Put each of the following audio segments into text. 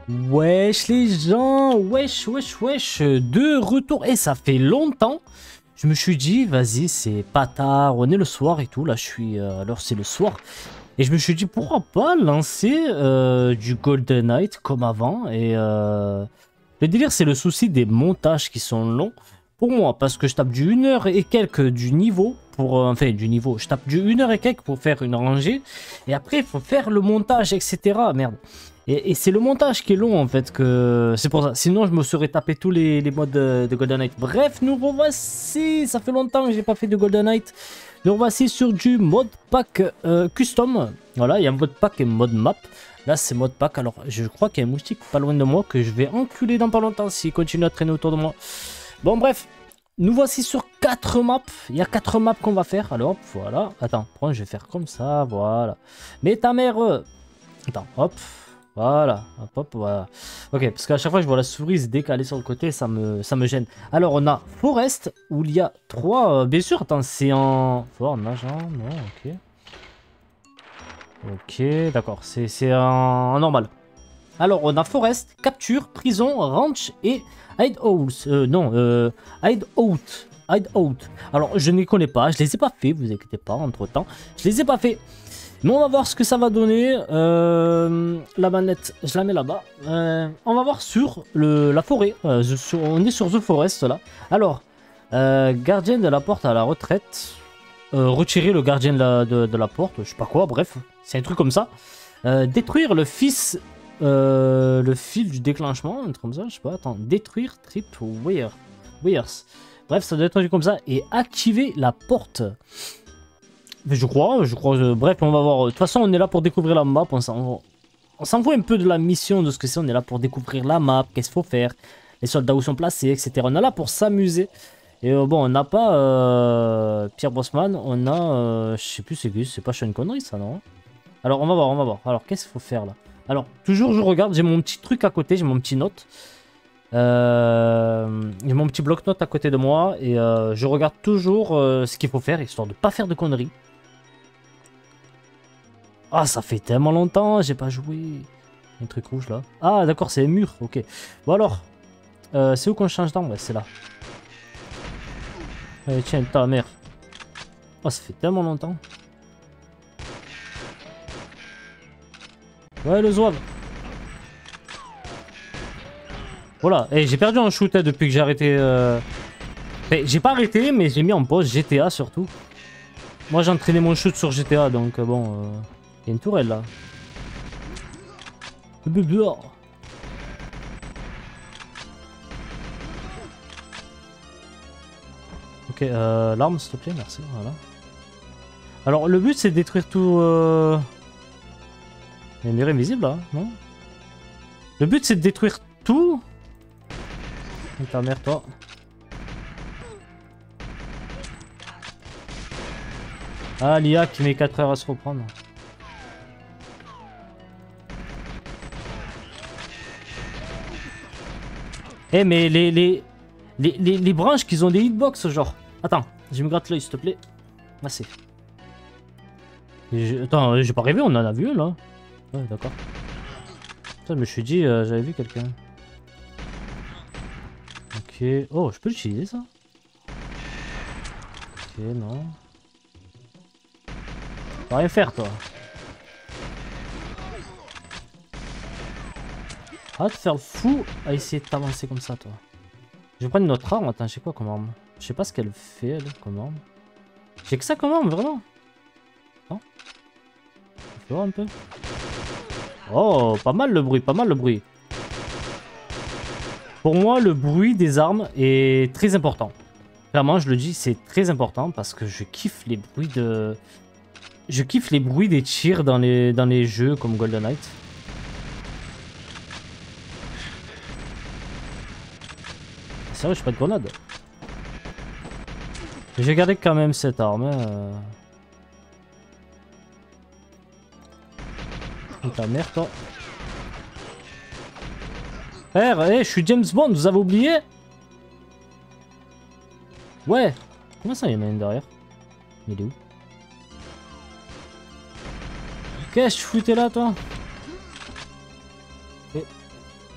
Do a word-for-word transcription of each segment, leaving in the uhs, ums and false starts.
Wesh les gens, wesh, wesh, wesh, de retour. Et ça fait longtemps. Je me suis dit, vas-y, c'est pas tard, on est le soir et tout. Là, je suis. Euh, alors, c'est le soir. Et je me suis dit, pourquoi pas lancer euh, du Golden Knight comme avant. Et euh, le délire, c'est le souci des montages qui sont longs. Pour moi, parce que je tape du une heure et quelques du niveau. Pour, euh, enfin, du niveau. Je tape du une heure et quelques pour faire une rangée. Et après, il faut faire le montage, et cetera. Merde. Et, et c'est le montage qui est long en fait que c'est pour ça. Sinon je me serais tapé tous les, les modes de, de Golden Knight. Bref, nous revoici. Ça fait longtemps que j'ai pas fait de Golden Knight. Nous revoici sur du mode pack euh, custom. Voilà, il y a un mode pack et un mode map. Là c'est mode pack. Alors je crois qu'il y a un moustique pas loin de moi que je vais enculer dans pas longtemps s'il continue à traîner autour de moi. Bon bref, nous voici sur quatre maps. Il y a quatre maps qu'on va faire. Alors voilà. Attends, prends, je vais faire comme ça. Voilà. Mais ta mère. Euh... Attends, hop. Voilà, hop, hop, voilà. Ok, parce qu'à chaque fois je vois la souris se décaler sur le côté, ça me, ça me gêne. Alors on a Forest, où il y a trois... Euh, bien sûr, attends, c'est en... Fort, nage, hein, non, ok. Ok, d'accord, c'est en... en normal. Alors on a Forest, Capture, Prison, Ranch et Hideout. Euh, non, euh, Hideout. Hideout. Alors je ne les connais pas, je les ai pas fait, vous inquiétez pas, entre temps. Je les ai pas fait. Mais on va voir ce que ça va donner. Euh, la manette, je la mets là-bas. Euh, on va voir sur le, la forêt. Euh, sur, on est sur The Forest là. Alors, euh, gardien de la porte à la retraite. Euh, retirer le gardien de la, de, de la porte. Je sais pas quoi, bref. C'est un truc comme ça. Euh, détruire le fils. Euh, le fil du déclenchement. Un truc comme ça, je sais pas. Attends. Détruire trip weir. Weirs. Bref, ça doit être un truc comme ça. Et activer la porte. Je crois, je crois, euh, bref, on va voir. De toute façon, on est là pour découvrir la map. On s'en fout un peu de la mission, de ce que c'est. On est là pour découvrir la map, qu'est-ce qu'il faut faire, les soldats où sont placés, et cetera. On est là pour s'amuser. Et euh, bon, on n'a pas euh, Pierre Brosnan, on a, euh, je sais plus c'est qui, c'est pas Sean Connery ça, non? Alors, on va voir, on va voir. Alors, qu'est-ce qu'il faut faire là? Alors, toujours, je regarde, j'ai mon petit truc à côté, j'ai mon petit note. Euh, j'ai mon petit bloc-notes à côté de moi et euh, je regarde toujours euh, ce qu'il faut faire, histoire de pas faire de conneries. Ah, ça fait tellement longtemps, j'ai pas joué. Un truc rouge là. Ah, d'accord, c'est un mur, ok. Bon alors, euh, c'est où qu'on change d'arme? Ouais, c'est là. Allez, tiens, ta mère. Oh, ça fait tellement longtemps. Ouais, le zouave. Voilà, et j'ai perdu en shoot hein, depuis que j'ai arrêté. Euh... Enfin, j'ai pas arrêté, mais j'ai mis en pause G T A surtout. Moi, j'ai entraîné mon shoot sur G T A, donc euh, bon. Euh... Il y a une tourelle là. Ok, euh, l'arme s'il te plaît, merci, voilà. Alors le but c'est de détruire tout... Euh... Il y a une mur invisible là, non? Le but c'est de détruire tout. Et ta mère toi. Ah l'I A qui met quatre heures à se reprendre. Eh mais les, les, les, les, les branches qu'ils ont des hitbox genre. Attends, je me gratte l'œil s'il te plaît. Merci. Je... Attends, j'ai pas rêvé, on en a vu là. Ouais d'accord. Ça je me suis dit, euh, j'avais vu quelqu'un. Ok. Oh, je peux l'utiliser ça? Ok, non. On va rien faire toi. Arrête de faire le fou à essayer de t'avancer comme ça, toi. Je vais prendre une autre arme. Attends, j'ai quoi comme arme? Je sais pas ce qu'elle fait, elle, comme arme. J'ai que ça comme arme, vraiment? Non? Je vais voir un peu. Oh, pas mal le bruit, pas mal le bruit. Pour moi, le bruit des armes est très important. Clairement, je le dis, c'est très important parce que je kiffe les bruits de... Je kiffe les bruits des tirs dans les, dans les jeux comme Golden Knight. Sérieux, j'ai pas de grenade. J'ai gardé quand même cette arme. Hein. Oh, ta mère, toi. Frère, hey, je suis James Bond, vous avez oublié? Ouais. Comment ça, il y en a une derrière? Il est où? Qu'est-ce que je foutais là, toi? Et...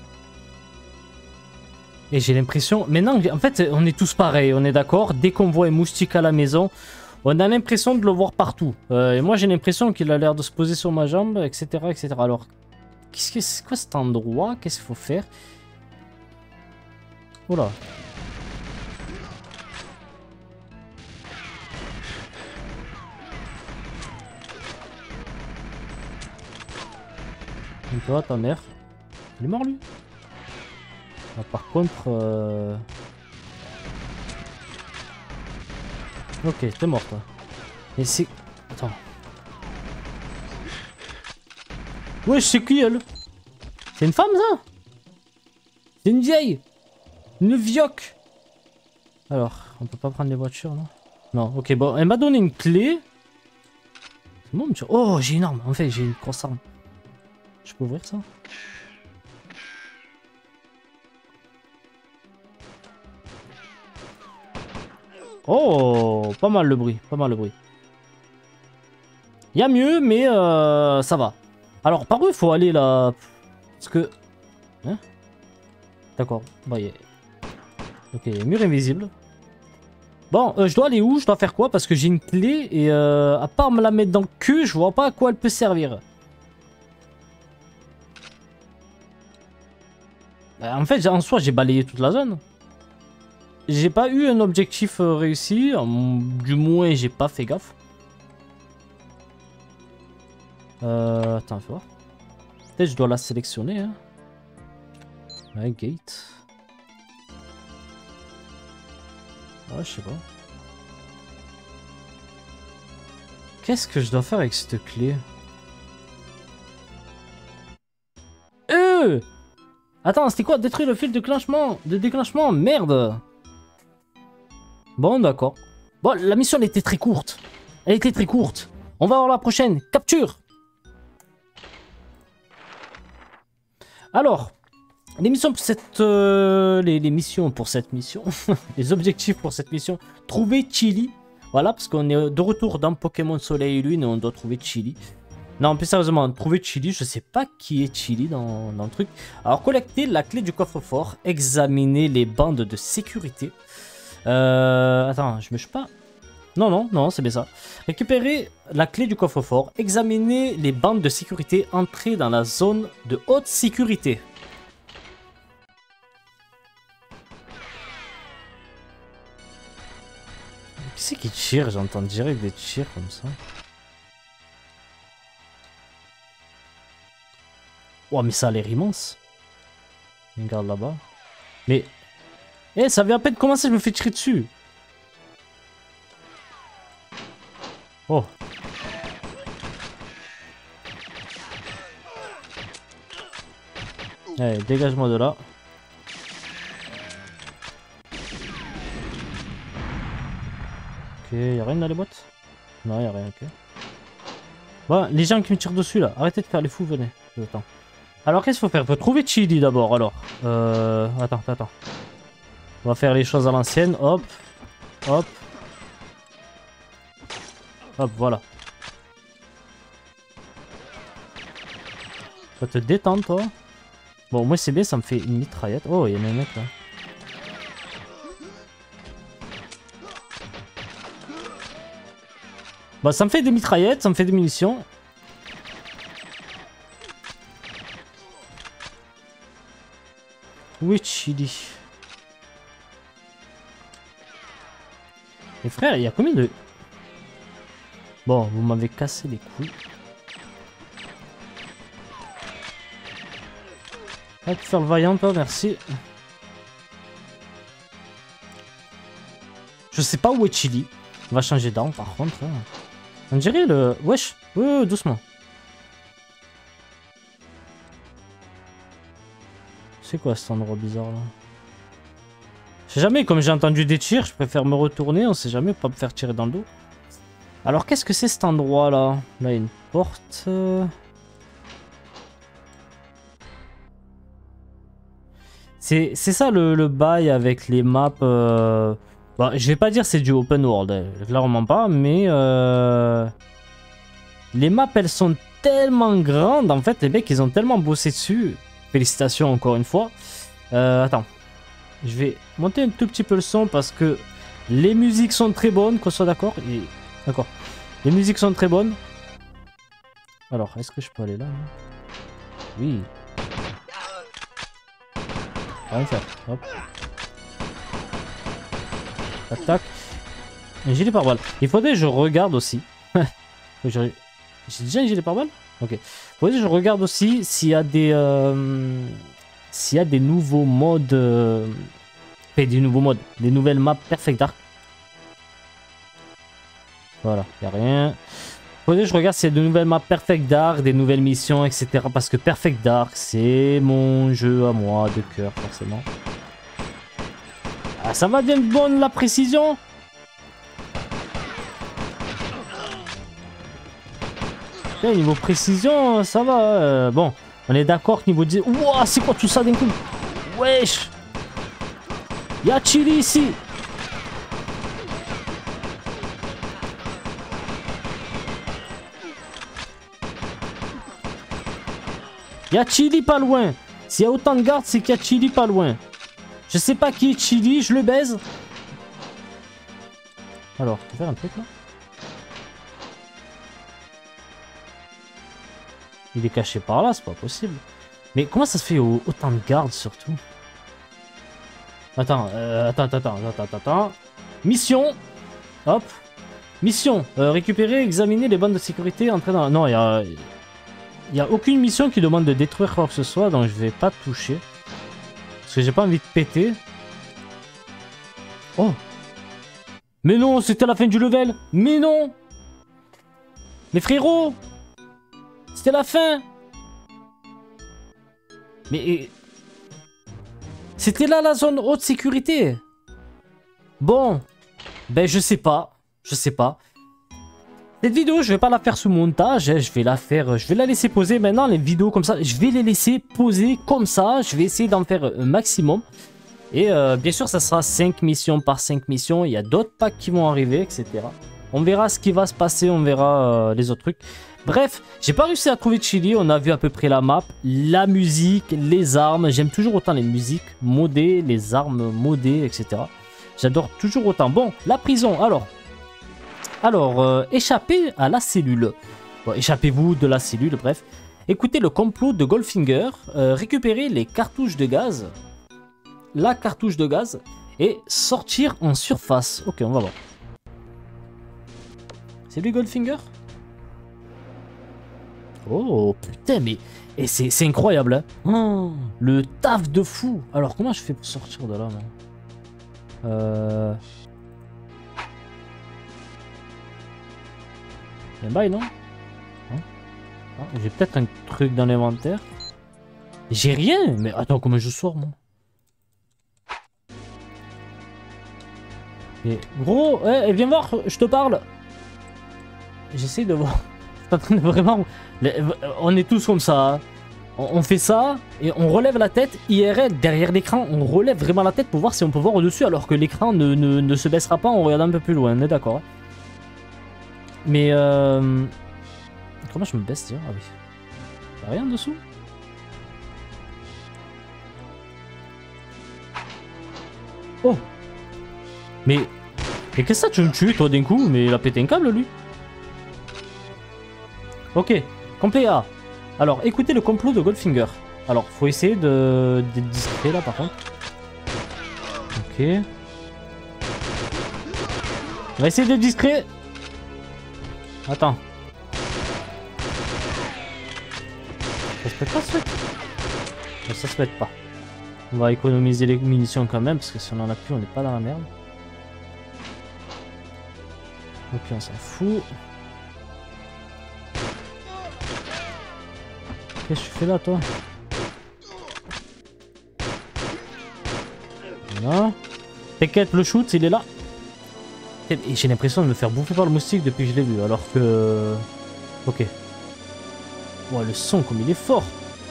Et j'ai l'impression... Maintenant, en fait, on est tous pareils, on est d'accord. Dès qu'on voit un moustique à la maison, on a l'impression de le voir partout. Euh, et moi, j'ai l'impression qu'il a l'air de se poser sur ma jambe, et cetera et cetera. Alors, qu'est-ce que c'est quoi cet endroit? Qu'est-ce qu'il faut faire? Oula. Et toi, ta mère? Il est mort, lui? Ah, par contre... Euh... Ok, t'es mort, toi. Et c'est... Attends. Ouais, c'est qui, elle? C'est une femme, ça? C'est une vieille? Une vioque? Alors, on peut pas prendre les voitures, non? Non, ok, bon, elle m'a donné une clé. C'est bon, monsieur. Oh, j'ai une arme. En fait, j'ai une grosse arme. Je peux ouvrir ça? Oh, pas mal le bruit, pas mal le bruit. Il y a mieux, mais euh, ça va. Alors, par où il faut aller là? Parce que... Hein? D'accord, bah, y a... Ok, mur invisible. Bon, euh, je dois aller où? Je dois faire quoi? Parce que j'ai une clé et euh, à part me la mettre dans le cul, je vois pas à quoi elle peut servir. Bah, en fait, en soi, j'ai balayé toute la zone. J'ai pas eu un objectif euh, réussi, du moins j'ai pas fait gaffe. Euh, attends, faut voir. Peut-être je dois la sélectionner. Hein. Ouais, gate. Ouais, je sais pas. Qu'est-ce que je dois faire avec cette clé? Euh Attends, c'était quoi? Détruire le fil de déclenchement? De déclenchement? Merde! Bon, d'accord. Bon, la mission elle était très courte. Elle était très courte. On va voir la prochaine. Capture! Alors, les missions pour cette... Euh, les, les missions pour cette mission... les objectifs pour cette mission. Trouver Chili. Voilà, parce qu'on est de retour dans Pokémon Soleil et Lune et on doit trouver Chili. Non, plus sérieusement, trouver Chili, je sais pas qui est Chili dans, dans le truc. Alors, collecter la clé du coffre-fort. Examiner les bandes de sécurité. Euh... Attends, je me suis pas... Non, non, non, c'est bien ça. Récupérer la clé du coffre-fort. Examiner les bandes de sécurité. Entrer dans la zone de haute sécurité. Qui c'est qui tire? J'entends direct des tirs comme ça. Oh, mais ça a l'air immense. Regarde là-bas. Mais... Eh, ça vient à peine de commencer, je me fais tirer dessus. Oh. Allez, dégage-moi de là. Ok, y'a rien dans les boîtes? Non, y'a rien, ok. Bon, les gens qui me tirent dessus là, arrêtez de faire les fous, venez. Attends. Alors, qu'est-ce qu'il faut faire? Il faut trouver Chili d'abord, alors. Euh... Attends, attends. On va faire les choses à l'ancienne. Hop. Hop. Hop, voilà. Va te détendre, toi. Bon, moi, c'est bien, ça me fait une mitraillette. Oh, il y en a un mec, là. Bon, ça me fait des mitraillettes, ça me fait des munitions. Où est Chili? Et frère, il y a combien de... Bon, vous m'avez cassé les couilles. Ah, tu fais le vaillant, toi, merci. Je sais pas où est Chili. On va changer d'arme, par contre. Hein. On dirait le... Wesh, euh, doucement. C'est quoi cet endroit bizarre, là? Je sais jamais, comme j'ai entendu des tirs, je préfère me retourner, on sait jamais, pas me faire tirer dans le dos. Alors, qu'est-ce que c'est cet endroit, là? Là, il y a une porte... C'est ça le, le bail avec les maps. Euh... Bon, je vais pas dire c'est du open world, clairement pas, mais euh... les maps elles sont tellement grandes, en fait les mecs ils ont tellement bossé dessus. Félicitations encore une fois. Euh, attends. Je vais monter un tout petit peu le son parce que les musiques sont très bonnes, qu'on soit d'accord. Et... D'accord. Les musiques sont très bonnes. Alors, est-ce que je peux aller là, là? Oui. Rien faire. Hop. Tac, tac. Un gilet pare-balles. Il faudrait que je regarde aussi. J'ai déjà un gilet pare-balles? Ok. Il faudrait que je regarde aussi s'il y a des... Euh... S'il y a des nouveaux modes... Euh... Enfin, des nouveaux modes. Des nouvelles maps Perfect Dark. Voilà, il n'y a rien. Faudrait que je regarde s'il y a de nouvelles maps Perfect Dark, des nouvelles missions, et cetera. Parce que Perfect Dark, c'est mon jeu à moi de cœur, forcément. Ah, ça va bien bonne la précision. Okay, niveau précision, ça va. Euh, bon, on est d'accord que niveau dix... Ouah, c'est quoi tout ça d'un coup? Wesh. Y'a Chili ici. Y'a Chili pas loin. S'il y a autant de gardes, c'est qu'il y a Chili pas loin. Je sais pas qui est Chili, je le baise. Alors, on peut faire un truc là? Il est caché par là, c'est pas possible. Mais comment ça se fait autant de gardes surtout? Attends, euh, attends, attends, attends, attends, attends. Mission. Hop. Mission. Euh, récupérer, examiner les bandes de sécurité, entrer dans... Non, il y a... Il n'y a aucune mission qui demande de détruire quoi que ce soit, donc je vais pas toucher. Parce que j'ai pas envie de péter. Oh. Mais non, c'était la fin du level. Mais non. Mais frérot. C'était la fin. Mais... C'était là la zone haute sécurité. Bon. Ben je sais pas. Je sais pas. Cette vidéo, je vais pas la faire sous montage, je vais la faire, je vais la laisser poser maintenant, les vidéos comme ça, je vais les laisser poser comme ça, je vais essayer d'en faire un maximum. Et euh, bien sûr, ça sera cinq missions par cinq missions, il y a d'autres packs qui vont arriver, et cetera. On verra ce qui va se passer, on verra euh, les autres trucs. Bref, j'ai pas réussi à trouver Chili, on a vu à peu près la map, la musique, les armes, j'aime toujours autant les musiques modées, les armes modées, et cetera. J'adore toujours autant. Bon, la prison, alors... Alors, euh, échappez à la cellule. Bon, échappez-vous de la cellule, bref. Écoutez le complot de Goldfinger. Euh, récupérez les cartouches de gaz. La cartouche de gaz. Et sortir en surface. Ok, on va voir. C'est lui Goldfinger? Oh, putain, mais... Et c'est incroyable, hein. Oh, le taf de fou. Alors, comment je fais pour sortir de là, moi? Euh... Un bail, non? Hein? Ah, j'ai peut-être un truc dans l'inventaire. J'ai rien! Mais attends, comment je sors, moi? Et gros, eh, viens voir, je te parle! J'essaie de voir. Je suis en train de vraiment... On est tous comme ça. Hein. On fait ça, et on relève la tête. I R L, derrière l'écran, on relève vraiment la tête pour voir si on peut voir au-dessus, alors que l'écran ne, ne, ne se baissera pas en regardant un peu plus loin, on est d'accord. Hein. Mais euh... Comment je me baisse, tiens? Ah oui. Y'a rien dessous? Oh! Mais... Mais qu'est-ce que ça, tu me tues, toi, d'un coup? Mais il a pété un câble, lui. Ok. Complet A. Alors, écoutez le complot de Goldfinger. Alors, faut essayer de... d'être discret, là, par contre. Ok. On va essayer d'être discret. Attends. Ça se pète pas, ce truc? Non, ça se pète pas. On va économiser les munitions quand même, parce que si on en a plus, on n'est pas dans la merde. Ok, on s'en fout. Qu'est-ce que tu fais là, toi? Voilà. T'inquiète, le shoot, il est là. Et j'ai l'impression de me faire bouffer par le moustique depuis que je l'ai vu, alors que... Ok. Ouais, le son, comme il est fort.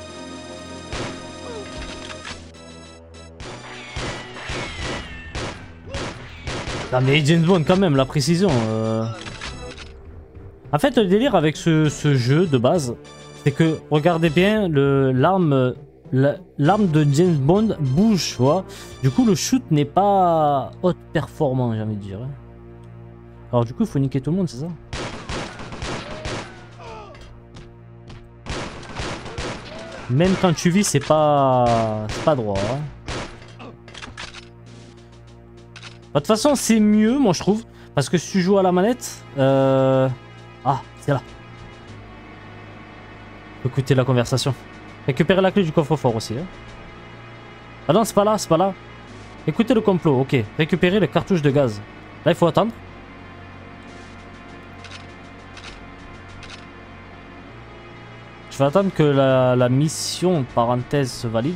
Ah mais James Bond quand même, la précision. Euh... En fait, le délire avec ce, ce jeu de base, c'est que, regardez bien, l'arme l'arme de James Bond bouge, tu vois. Du coup, le shoot n'est pas haute performant, j'ai envie de dire. Alors du coup, il faut niquer tout le monde, c'est ça? Même quand tu vis, c'est pas... c'est pas droit. Hein. De toute façon, c'est mieux, moi, je trouve. Parce que si tu joues à la manette... Euh... Ah, c'est là. Écoutez la conversation. Récupérer la clé du coffre-fort aussi. Hein. Ah non, c'est pas là, c'est pas là. Écoutez le complot, ok. Récupérer les cartouches de gaz. Là, il faut attendre. Je vais attendre que la, la mission, parenthèse, se valide.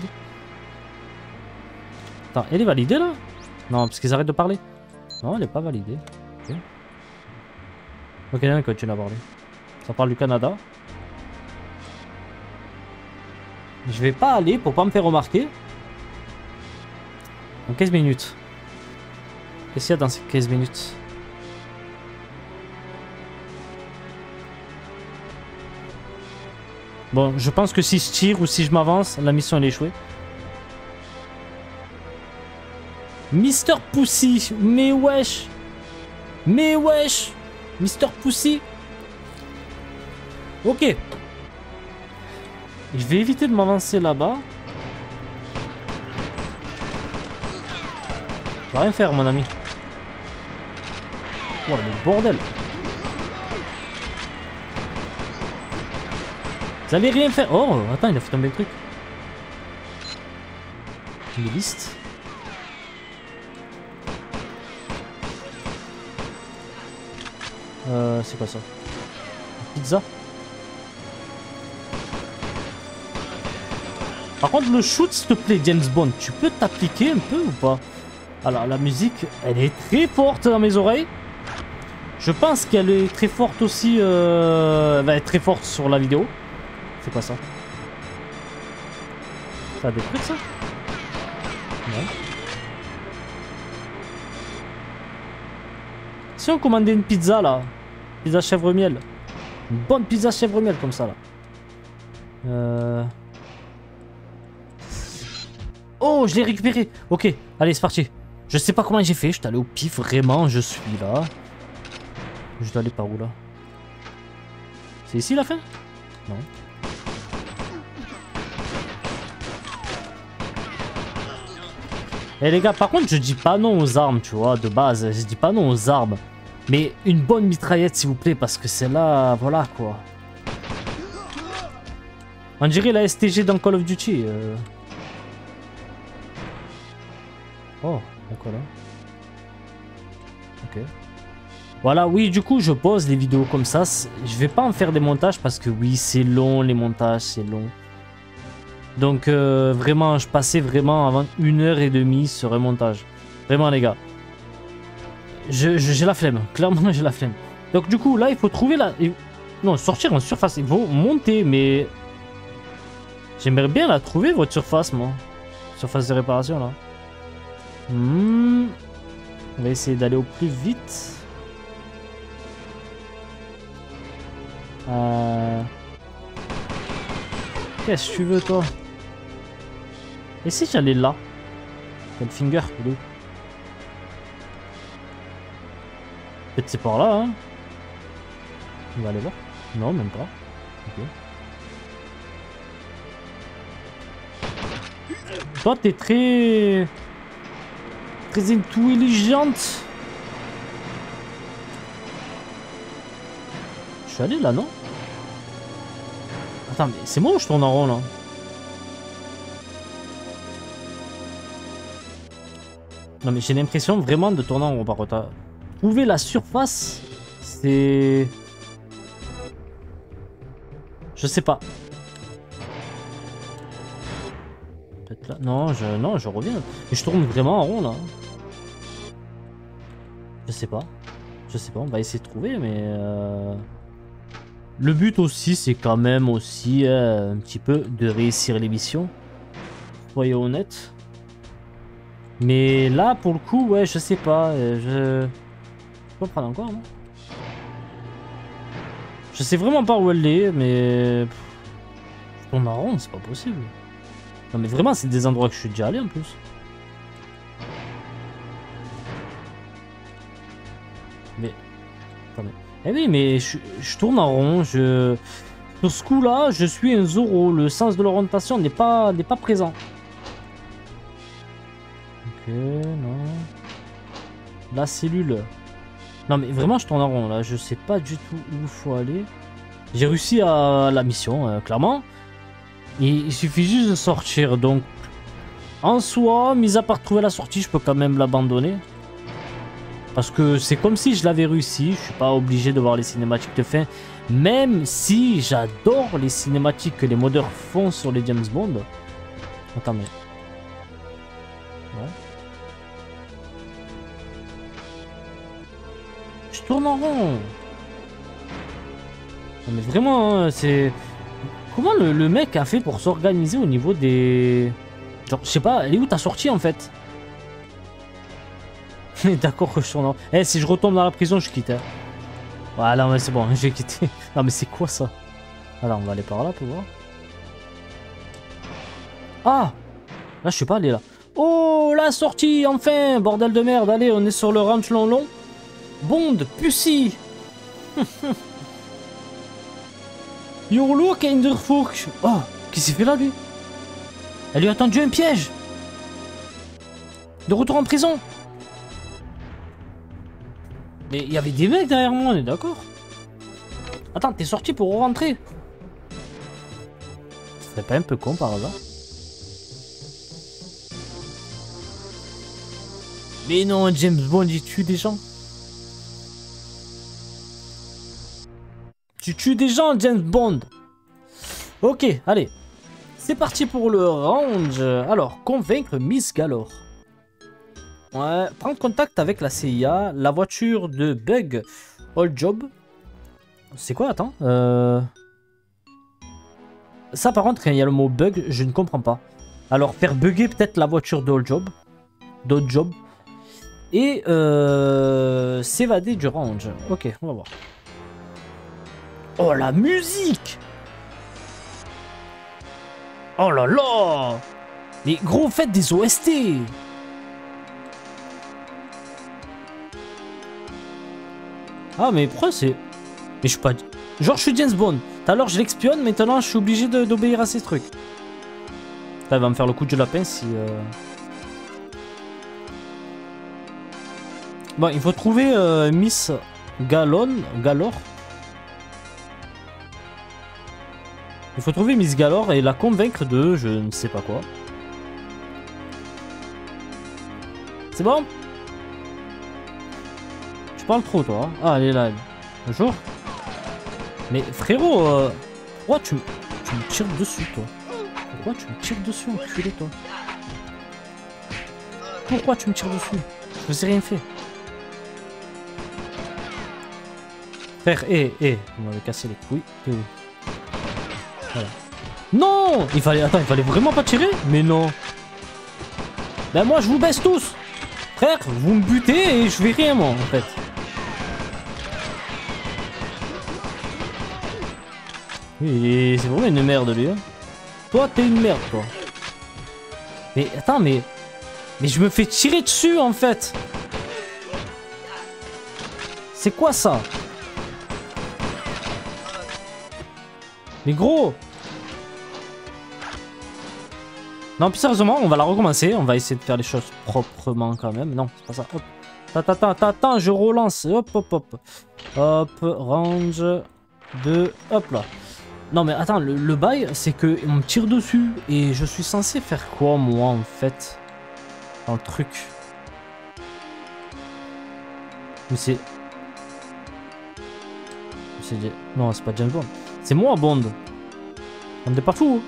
Attends, elle est validée là? Non, parce qu'ils arrêtent de parler. Non, elle est pas validée. Ok. Ok, on continue à parler. Ça parle du Canada. Je vais pas aller pour pas me faire remarquer. En quinze minutes. Qu'est-ce qu'il y a dans ces quinze minutes? Bon, je pense que si je tire ou si je m'avance, la mission elle est échouée. Mister Pussy, mais wesh. Mais wesh. Mister Pussy. Ok. Je vais éviter de m'avancer là-bas. Je vais rien faire, mon ami. Oh, le bordel. Vous allez rien faire. Oh, attends, il a fait tomber le truc. Une liste. Euh, c'est quoi ça? Pizza. Par contre, le shoot, s'il te plaît, James Bond, tu peux t'appliquer un peu ou pas? Alors, la musique, elle est très forte dans mes oreilles. Je pense qu'elle est très forte aussi. Euh... Elle va être très forte sur la vidéo. C'est quoi ça? Ça a des trucs, ça? Non. Si on commandait une pizza, là. Pizza chèvre miel. Une bonne pizza chèvre miel, comme ça, là. Euh... Oh, je l'ai récupéré. Ok, allez, c'est parti. Je sais pas comment j'ai fait. Je suis allé au pif, vraiment, je suis là. Je dois aller par où, là? C'est ici, la fin? Non. Eh les gars, par contre, je dis pas non aux armes, tu vois, de base. Je dis pas non aux armes. Mais une bonne mitraillette, s'il vous plaît, parce que c'est là, voilà, quoi. On dirait la S T G dans Call of Duty. Euh... Oh, d'accord, là. Ok. Voilà, oui, du coup, je pose les vidéos comme ça. Je vais pas en faire des montages parce que, oui, c'est long, les montages, c'est long. Donc, euh, vraiment, je passais vraiment avant une heure et demie sur un montage. Vraiment, les gars. J'ai je, la flemme. Clairement, j'ai la flemme. Donc, du coup, là, il faut trouver la... Non, sortir en surface. Il faut monter, mais... J'aimerais bien la trouver, votre surface, moi. Surface de réparation, là. Hmm. On va essayer d'aller au plus vite. Euh... Qu'est-ce que tu veux, toi? Et si j'allais là? Goldfinger, il est où? Peut-être c'est par là, hein? On va aller voir. Non, même pas. Ok. Toi, t'es très... Très intelligente. Je suis allé là, non? Attends, mais c'est moi ou je tourne en rond, là? Non, mais j'ai l'impression vraiment de tourner en rond, par contre. Trouver la surface, c'est... Je sais pas. Peut-être là. Non, je... non, je reviens. Mais je tourne vraiment en rond, là. Je sais pas. Je sais pas, on va essayer de trouver, mais... Euh... Le but aussi, c'est quand même aussi euh, un petit peu de réussir l'émission. Soyons honnêtes. Mais là, pour le coup, ouais, je sais pas. Je... Je peux prendre encore, non? Je sais vraiment pas où elle est, mais... Je tourne en rond, c'est pas possible. Non mais vraiment, c'est des endroits que je suis déjà allé en plus. Mais... Attendez. Eh oui, mais je, je tourne en rond, je... Sur ce coup-là, je suis un Zoro. Le sens de l'orientation n'est pas, n'est pas présent. Ok, non. La cellule. Non mais vraiment, je tourne en rond là. Je sais pas du tout où il faut aller. J'ai réussi à la mission, euh, clairement. Il, il suffit juste de sortir. Donc, en soi, mis à part trouver la sortie, je peux quand même l'abandonner. Parce que c'est comme si je l'avais réussi. Je suis pas obligé de voir les cinématiques de fin. Même si j'adore les cinématiques que les modeurs font sur les James Bond. Attends, mais... Ouais. Je tourne en rond. Non mais vraiment, hein, c'est... Comment le, le mec a fait pour s'organiser au niveau des... Genre, je sais pas, elle est où ta sortie en fait? D'accord que je tourne en rond. Eh, si je retombe dans la prison, je quitte. Hein. Voilà, mais c'est bon, j'ai quitté. Non mais c'est quoi ça? Alors, on va aller par là pour voir. Ah! Là, je suis pas allé là. Oh, la sortie, enfin! Bordel de merde, allez, on est sur le ranch long long. Bond, Pussy! Yorlo Kinderfuck. Oh, qu'est-ce qu'il fait là, lui? Elle lui a tendu un piège. De retour en prison. Mais il y avait des mecs derrière moi, on est d'accord? Attends, t'es sorti pour rentrer? C'est pas un peu con par hasard? Mais non, James Bond, il tue des gens. Tu tues des gens, James Bond. Ok, allez. C'est parti pour le range. Alors, convaincre Miss Galore. Ouais, prendre contact avec la C I A, la voiture de Bug, Old Job. C'est quoi, attends euh... Ça, par contre, quand il y a le mot bug, je ne comprends pas. Alors, faire bugger peut-être la voiture d'Old Job. D'Old Job. Et euh... s'évader du range. Ok, on va voir. Oh, la musique! Oh là là! Mais gros, faites des O S T! Ah, mais pourquoi c'est... Mais je suis pas... Genre, je suis James Bond. Tout à l'heure, je l'expionne, maintenant, je suis obligé d'obéir à ces trucs. Ça va me faire le coup de lapin si... Euh... Bon, il faut trouver euh, Miss Galon... Galore. Il faut trouver Miss Galore et la convaincre de... Je ne sais pas quoi. C'est bon? Tu parles trop, toi. Hein. Ah, elle est là, elle. Bonjour. Mais frérot, euh, pourquoi tu, tu me tires dessus, toi? Pourquoi tu me tires dessus, enculé, toi? Pourquoi tu me tires dessus? Je vous ai rien fait. Frère, hé, hé, vous m'avez cassé les couilles. T'es où? Voilà. Non! Il fallait, attends, il fallait vraiment pas tirer? Mais non. Ben moi, je vous baisse tous. Frère, vous me butez et je fais rien, moi, en fait. Oui, c'est vraiment une merde, lui. Hein. Toi, t'es une merde, toi. Mais attends, mais... Mais je me fais tirer dessus, en fait. C'est quoi, ça? Mais gros! Non, plus sérieusement, on va la recommencer. On va essayer de faire les choses proprement, quand même. Non, c'est pas ça. Hop. Attends, attends, attends, je relance. Hop, hop, hop. Hop, range deux. Hop là. Non mais attends, le, le bail, c'est que on me tire dessus et je suis censé faire quoi moi en fait dans le truc? Mais c'est... c'est... Non, c'est pas James Bond. C'est moi Bond. On est partout.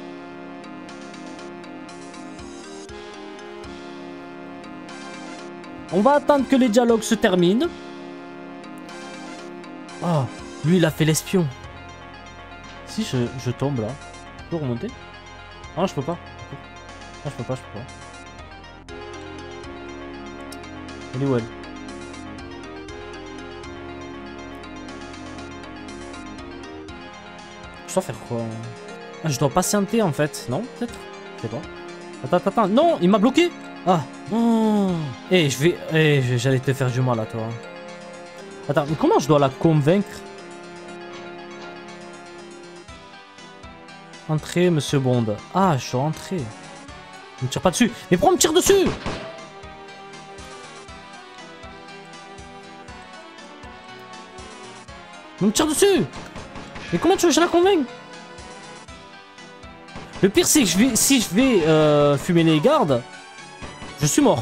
On va attendre que les dialogues se terminent. Oh, lui il a fait l'espion. Si je, je tombe là, je peux remonter? Ah, je peux pas. Ah, je peux pas, je peux pas. Elle est où elle? Je dois faire quoi? Ah, je dois patienter en fait, non? Peut-être? Je sais pas. Attends, attends, attends. Non, il m'a bloqué. Ah. Oh. Eh, je vais... Eh, j'allais te faire du mal à toi. Attends, mais comment je dois la convaincre? Entrez, monsieur Bond. Ah, je dois entrer. Ne me tire pas dessus. Mais pourquoi on me tire dessus? On me tire dessus. Mais comment tu veux que je la convainque? Le pire, c'est que je vais, si je vais euh, fumer les gardes, je suis mort.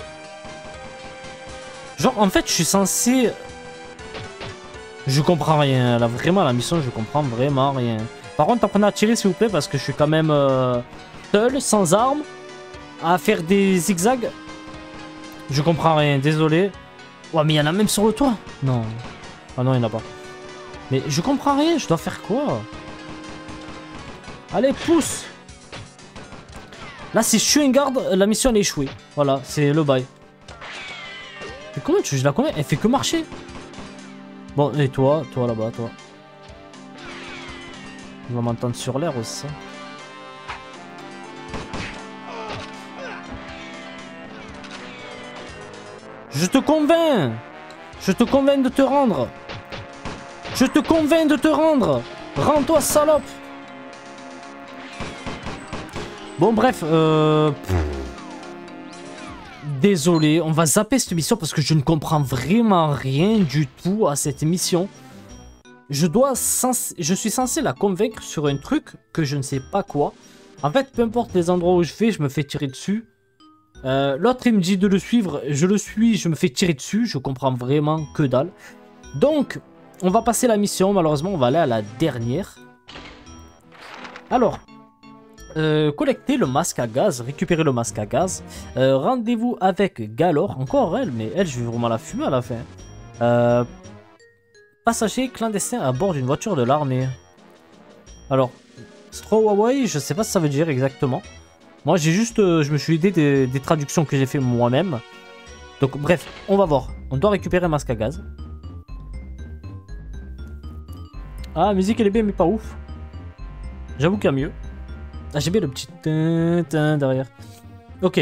Genre, en fait, je suis censé... Je comprends rien. Là, vraiment, la mission, je comprends vraiment rien. Par contre, apprenez à tirer, s'il vous plaît, parce que je suis quand même euh, seul, sans armes, à faire des zigzags. Je comprends rien, désolé. Ouais, mais il y en a même sur le toit. Non. Ah non, il n'y en a pas. Mais je comprends rien, je dois faire quoi? Allez, pousse. Là, si je suis un garde, la mission elle est échouée. Voilà, c'est le bail. Mais comment tu veux, je la connais? Elle fait que marcher. Bon, et toi, toi là-bas, toi. On va m'entendre sur l'air aussi, ça. Je te convainc. Je te convainc de te rendre. Je te convainc de te rendre. Rends-toi, salope. Bon, bref. Euh... Désolé, on va zapper cette mission parce que je ne comprends vraiment rien du tout à cette mission. Je dois sens... je suis censé la convaincre sur un truc que je ne sais pas quoi. En fait, peu importe les endroits où je vais, je me fais tirer dessus. Euh, L'autre, il me dit de le suivre. Je le suis, je me fais tirer dessus. Je comprends vraiment que dalle. Donc, on va passer la mission. Malheureusement, on va aller à la dernière. Alors, euh, collecter le masque à gaz. Récupérer le masque à gaz. Euh, Rendez-vous avec Galore. Encore elle, mais elle, je vais vraiment la fumer à la fin. Euh... Passager clandestin à bord d'une voiture de l'armée. Alors, Stowaway, je sais pas ce que ça veut dire exactement. Moi, j'ai juste, euh, je me suis aidé des, des traductions que j'ai fait moi-même. Donc, bref, on va voir. On doit récupérer un masque à gaz. Ah, la musique, elle est bien, mais pas ouf. J'avoue qu'il y a mieux. Ah, j'ai bien le petit tin derrière. Ok.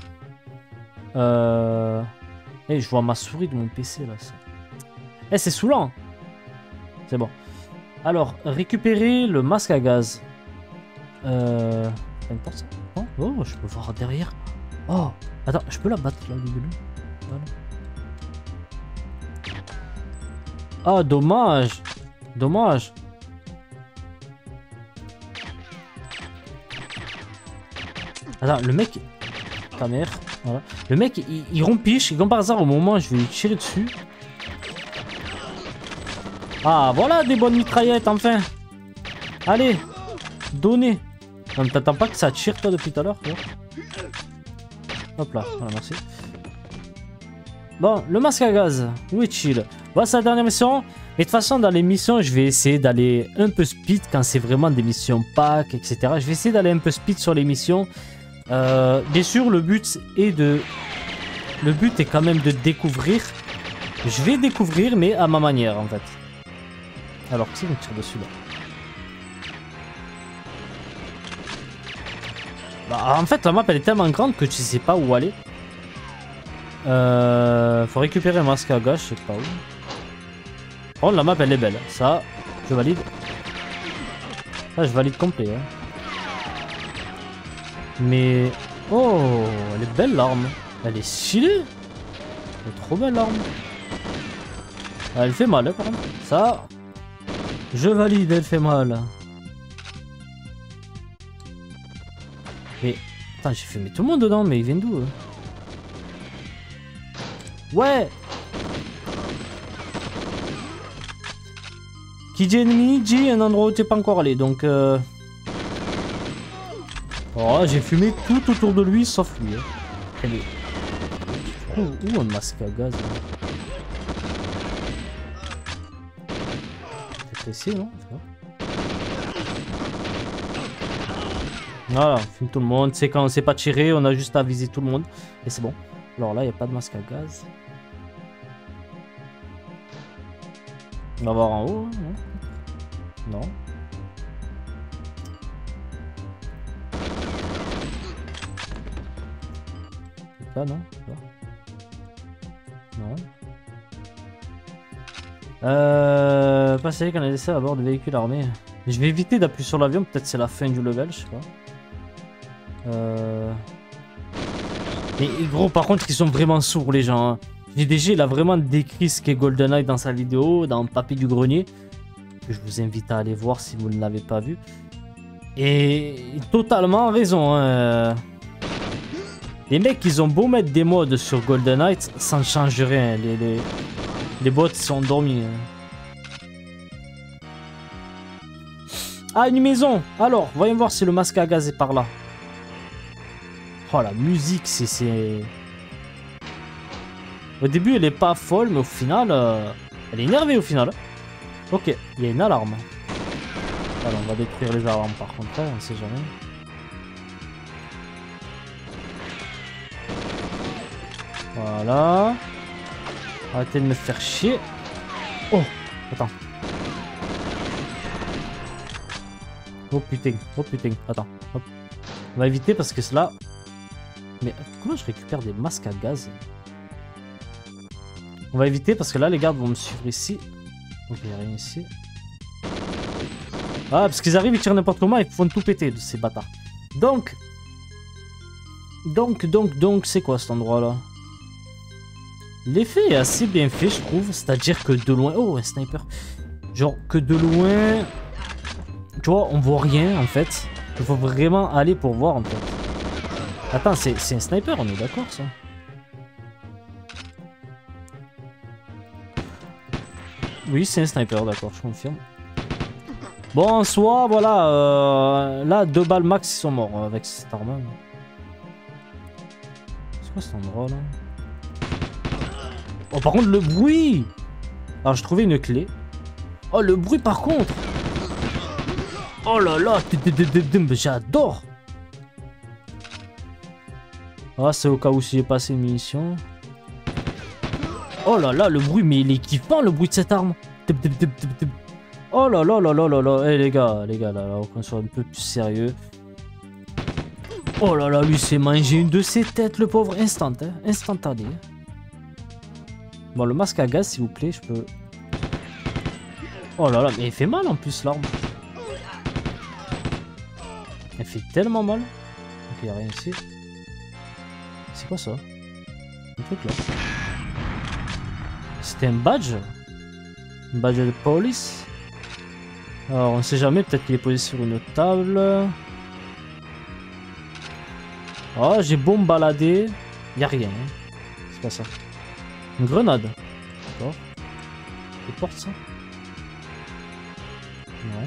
Euh... Eh, je vois ma souris de mon P C, là. Eh, c'est saoulant. C'est bon. Alors, récupérer le masque à gaz. Euh... T'as une porte, ça? Non? Oh, je peux voir derrière. Oh, attends, je peux la battre, là, voilà. Ah, dommage. Dommage. Attends, le mec... Ta mère. Voilà. Le mec, il, il rompiche, et comme par hasard, au moment où je vais lui tirer dessus... Ah, voilà des bonnes mitraillettes, enfin. Allez, donnez. Non, mais t'attends pas que ça tire, toi, depuis tout à l'heure. Hop là, voilà, merci. Bon, le masque à gaz, où est-il? Voilà, c'est la dernière mission. Mais de toute façon, dans les missions, je vais essayer d'aller un peu speed quand c'est vraiment des missions pack, et cetera. Je vais essayer d'aller un peu speed sur les missions. Euh, bien sûr, le but est de... Le but est quand même de découvrir. Je vais découvrir, mais à ma manière, en fait. Alors, qui me tire dessus, là? Bah, en fait, la map, elle est tellement grande que tu sais pas où aller. Euh, faut récupérer un masque à gaz, je sais pas où. Oh, la map, elle est belle. Ça, je valide. Ça, je valide complet. Hein. Mais... Oh, elle est belle, l'arme. Elle est stylée. Elle est trop belle, l'arme. Elle fait mal, hein, par contre. Ça... Je valide, elle fait mal. Mais... Attends, j'ai fait mais tout le monde dedans, mais ils viennent d'où? Ouais. Qui dit ennemi dit un endroit où t'es pas encore allé, donc... Euh... Oh, j'ai fumé tout autour de lui, sauf lui. Hein. Où, où un masque à gaz? C'est ici, non? Voilà, on fume tout le monde. C'est quand on sait pas tirer, on a juste à viser tout le monde. Et c'est bon. Alors là, il n'y a pas de masque à gaz. On va voir en haut. Hein, non. Non. Là, non? Là. Non. Euh... Passer qu'on a laissé à bord de véhicules armés. Je vais éviter d'appuyer sur l'avion, peut-être c'est la fin du level, je sais pas. Euh... Mais gros, par contre, ils sont vraiment sourds les gens. Hein. G D G, il a vraiment décrit ce qu'est GoldenEye dans sa vidéo, dans Papy du Grenier. Que je vous invite à aller voir si vous ne l'avez pas vu. Et totalement raison. Hein. Les mecs, ils ont beau mettre des mods sur GoldenEye, ça ne change rien. Les, les, les bots sont endormis. Ah, une maison. Alors, voyons voir si le masque à gaz est par là. Oh, la musique, c'est... Au début, elle est pas folle, mais au final, euh, elle est énervée au final. Ok, il y a une alarme. Alors, on va détruire les alarmes par contre, on ne sait jamais. Voilà. Arrêtez de me faire chier. Oh, attends. Oh putain, oh putain, attends. Hop. On va éviter parce que cela... Mais comment je récupère des masques à gaz? On va éviter parce que là les gardes vont me suivre ici. Ok, il n'y a rien ici. Ah, parce qu'ils arrivent, ils tirent n'importe comment, ils font tout péter de ces bâtards. Donc... Donc, donc, donc, c'est quoi cet endroit là? L'effet est assez bien fait, je trouve. C'est-à-dire que de loin... Oh, un sniper. Genre que de loin... Tu vois, on voit rien en fait. Il faut vraiment aller pour voir en fait. Attends, c'est un sniper, on est d'accord ça? Oui, c'est un sniper, d'accord, je confirme. Bon, en soi, voilà. Euh, là, deux balles max, ils sont morts avec cette arme. C'est quoi cet endroit là? Oh, par contre, le bruit! Alors, je trouvais une clé. Oh, le bruit par contre! Oh là là! J'adore! Ah, c'est au cas où si j'ai passé une mission. Oh là là, le bruit, mais il est kiffant le bruit de cette arme. Oh là là là là là là. Eh les gars, les gars, là, là, qu'on soit un peu plus sérieux. Oh là là, lui s'est mangé une de ses têtes, le pauvre. Instant, hein, instantané. Bon, le masque à gaz, s'il vous plaît, je peux... Oh là là, mais il fait mal en plus, l'arme. Elle fait tellement mal. Ok, y'a rien ici. C'est quoi ça? Un truc là. C'était un badge? Un badge de police? Alors, on sait jamais, peut-être qu'il est posé sur une table. Oh, j'ai beau me balader. Y'a rien. Hein. C'est pas ça. Une grenade. D'accord. Je porte ça? Non.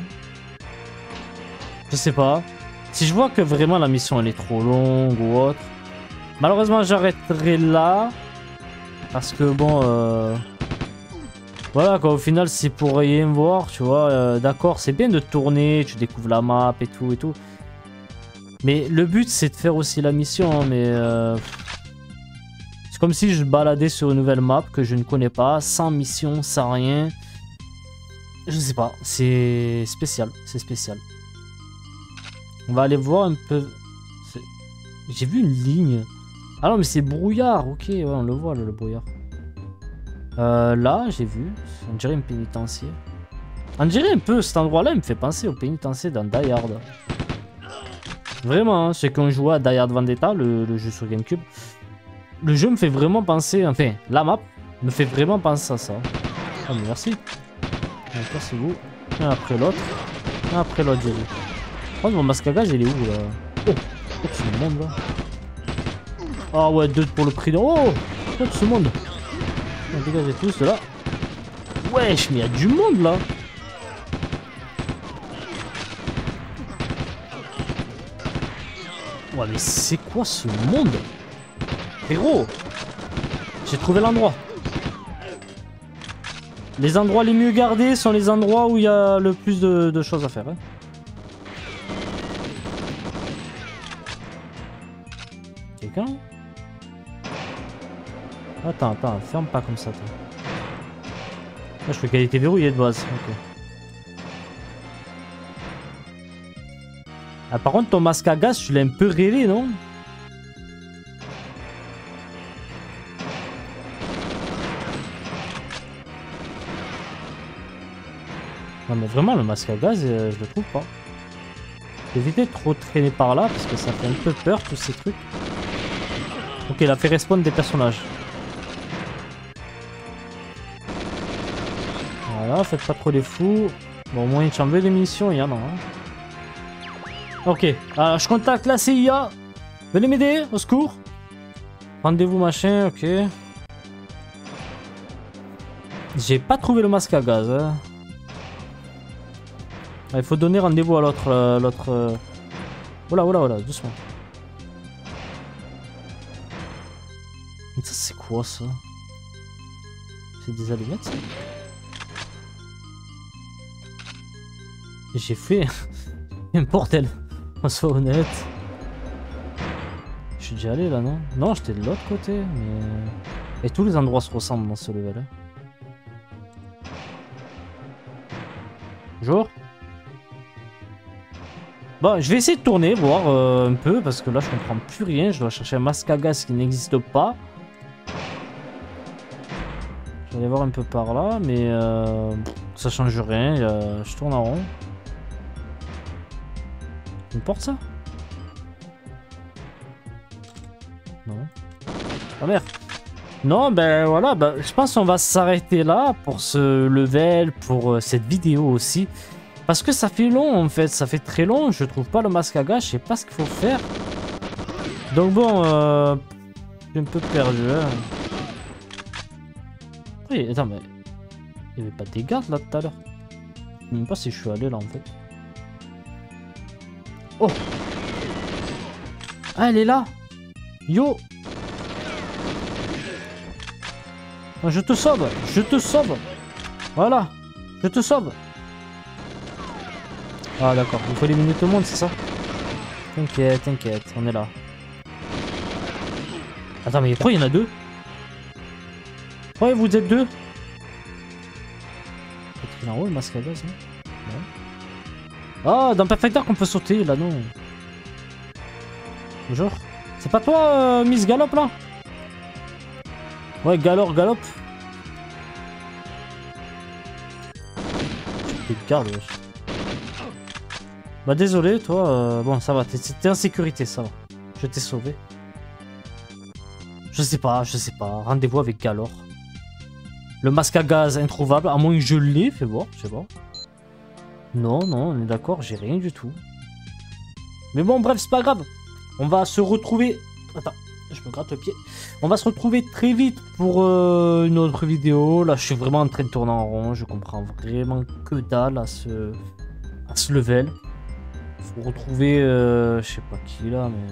Je sais pas. Si je vois que vraiment la mission elle est trop longue ou autre, malheureusement j'arrêterai là. Parce que bon... Euh... Voilà quoi, au final c'est pour rien voir, tu vois. Euh, D'accord, c'est bien de tourner, tu découvres la map et tout et tout. Mais le but c'est de faire aussi la mission, hein, mais... Euh... C'est comme si je baladais sur une nouvelle map que je ne connais pas, sans mission, sans rien. Je sais pas, c'est spécial, c'est spécial. On va aller voir un peu... J'ai vu une ligne. Ah non mais c'est brouillard, ok, ouais, on le voit le, le brouillard. Euh, là, j'ai vu, on dirait une pénitencier. On dirait un peu, cet endroit-là, il me fait penser au pénitencier dans Die Hard. Vraiment, hein, ceux qui ont joué à Die Hard Vendetta, le, le jeu sur GameCube. Le jeu me fait vraiment penser, enfin, la map me fait vraiment penser à ça. Ah mais merci. C'est vous. Un après l'autre. Un après l'autre, j'ai vu. Oh, mon masque à gaz, il est où là? Oh, oh c'est le monde là. Ah ouais, deux pour le prix de... Oh, oh ce monde. Dégagez tous de là. Wesh, mais il y a du monde là. Ouais, mais c'est quoi ce monde? Héros, j'ai trouvé l'endroit. Les endroits les mieux gardés sont les endroits où il y a le plus de, de choses à faire. Hein. Quelqu'un? Attends, attends, ferme pas comme ça. Toi. Ah, je crois qu'elle était verrouillée de base. Okay. Ah, par contre, ton masque à gaz, tu l'as un peu rêvé, non? Non mais vraiment le masque à gaz, euh, je le trouve pas. Évitez de trop traîner par là parce que ça fait un peu peur tous ces trucs. Ok, il a fait respawn des personnages. Voilà, faites pas trop les fous. Bon, au moins une chambre de munitions, il y en a. Hein. Ok, alors je contacte la C I A. Venez m'aider, au secours. Rendez-vous machin, ok. J'ai pas trouvé le masque à gaz. Hein. Il faut donner rendez-vous à l'autre... Euh, l'autre. Euh... Oula, oula, oula, doucement. Ça, c'est quoi, ça? C'est des allumettes, ça? J'ai fait un bordel. On soit honnête. Je suis déjà allé, là, non? Non, j'étais de l'autre côté, mais... Et tous les endroits se ressemblent dans ce level. Hein. Bonjour. Bon, je vais essayer de tourner, voir euh, un peu, parce que là, je comprends plus rien. Je dois chercher un masque à gaz qui n'existe pas. Je vais aller voir un peu par là, mais euh, ça change rien. A... Je tourne en rond. Une porte, ça? Non. Ah merde. Non, ben voilà, ben, je pense qu'on va s'arrêter là pour ce level, pour euh, cette vidéo aussi. Parce que ça fait long en fait, ça fait très long, je trouve pas le masque à gaz, je sais pas ce qu'il faut faire. Donc bon, euh, je suis un peu perdu. Hein. Oui, attends, mais il y avait pas des gardes là tout à l'heure. Je sais même pas si je suis allé là en fait. Oh! Ah, elle est là! Yo! Je te sauve! Je te sauve! Voilà! Je te sauve! Ah d'accord, il faut éliminer tout le monde, c'est ça? T'inquiète, t'inquiète, on est là. Attends, mais pourquoi il y en a deux? Ouais, vous êtes deux? Peut-être qu'il est en haut le masque à gaz, non? Ah, dans Perfect Dark on peut sauter, là non. Bonjour. C'est pas toi, euh, Miss Galop, là? Ouais, Galore, Galop. T'es garde, wesh. Bah désolé, toi, euh, bon ça va, t'es en sécurité, ça va. Je t'ai sauvé. Je sais pas, je sais pas. Rendez-vous avec Galore. Le masque à gaz introuvable, à moins que je l'ai, fais voir, je sais pas. Non, non, on est d'accord, j'ai rien du tout. Mais bon, bref, c'est pas grave. On va se retrouver... Attends, je me gratte le pied. On va se retrouver très vite pour euh, une autre vidéo. Là, je suis vraiment en train de tourner en rond. Je comprends vraiment que dalle à ce, à ce level. Faut retrouver... Euh, je sais pas qui, là, mais...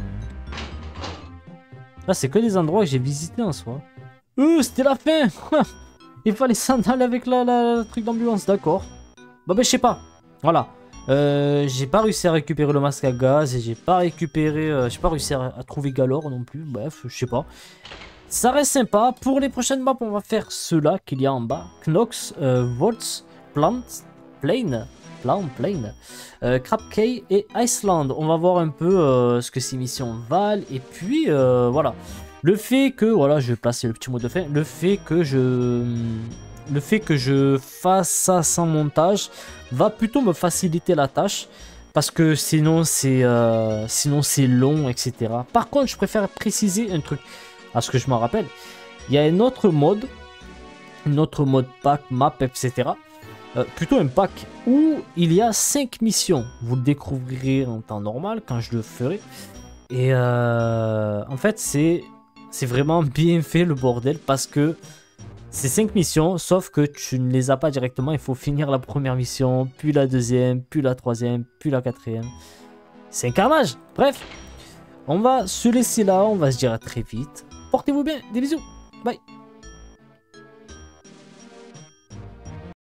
Là, c'est que des endroits que j'ai visités en soi. Euh, c'était la fin. Il fallait s'endaler avec la, la, la truc d'ambulance, d'accord. Bah, ben, je sais pas. Voilà. Euh, j'ai pas réussi à récupérer le masque à gaz et j'ai pas récupéré... Euh, j'ai pas réussi à, à trouver Galore non plus. Bref, je sais pas. Ça reste sympa. Pour les prochaines maps, on va faire ceux-là qu'il y a en bas. Knox, euh, Volts, Plant, Plane... Plane, Plane, euh, Crab Cay et Iceland. On va voir un peu euh, ce que ces missions valent. Et puis, euh, voilà. Le fait que... Voilà, je vais placer le petit mot de fin. Le fait que je... Le fait que je fasse ça sans montage va plutôt me faciliter la tâche. Parce que sinon, c'est euh, sinon c'est long, et cetera. Par contre, je préfère préciser un truc. À ce que je me rappelle. Il y a un autre mode. Un autre mode pack, map, et cetera. Euh, plutôt un pack où il y a cinq missions. Vous le découvrirez en temps normal quand je le ferai. Et euh, en fait, c'est c'est vraiment bien fait le bordel parce que c'est cinq missions, sauf que tu ne les as pas directement. Il faut finir la première mission, puis la deuxième, puis la troisième, puis la quatrième. C'est un carnage. Bref, on va se laisser là. On va se dire à très vite. Portez-vous bien. Des bisous. Bye.